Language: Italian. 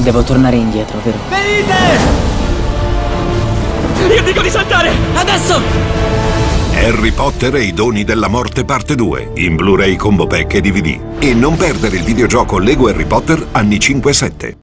Devo tornare indietro, vero? Venite! Io dico di saltare! Adesso! Harry Potter e i doni della morte parte 2 in Blu-ray Combo Pack e DVD. E non perdere il videogioco Lego Harry Potter anni 5-7.